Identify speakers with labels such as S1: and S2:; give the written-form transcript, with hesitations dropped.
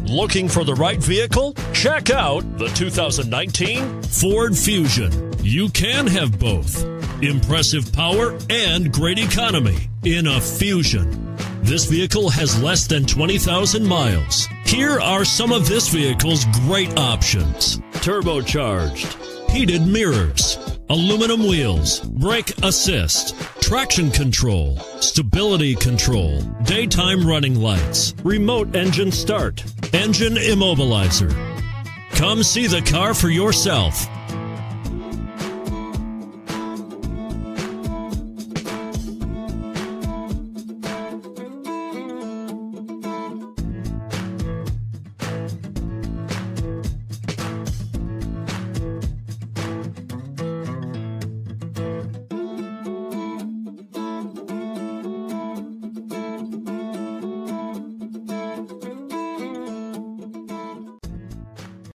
S1: Looking for the right vehicle? Check out the 2019 Ford Fusion. You can have both. Impressive power and great economy in a Fusion. This vehicle has less than 20,000 miles. Here are some of this vehicle's great options: turbocharged, heated mirrors, aluminum wheels, brake assist, traction control, stability control, daytime running lights, remote engine start, engine immobilizer. Come see the car for yourself.